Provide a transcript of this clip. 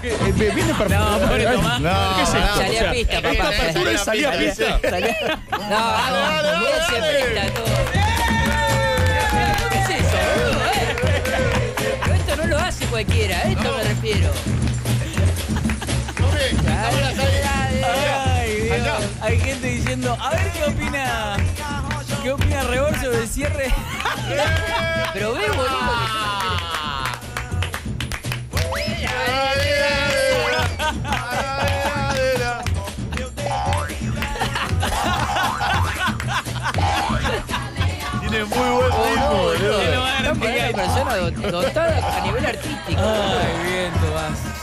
Viene perfecto. No, pobre Tomás. ¿Qué es esto? Salí a pista, papá. Esta apertura es salir a pista. No, hago. Bien se presta todo. ¿Qué es eso, boludo? Pero esto no lo hace cualquiera, a esto me refiero. Ay, Dios. Hay gente diciendo, a ver qué opina Rebor sobre el cierre. Pero ve, boludo. Tiene muy buen ritmo, boludo. Estamos hablando de una persona dotada a nivel artístico. Ay, bien, Tomás.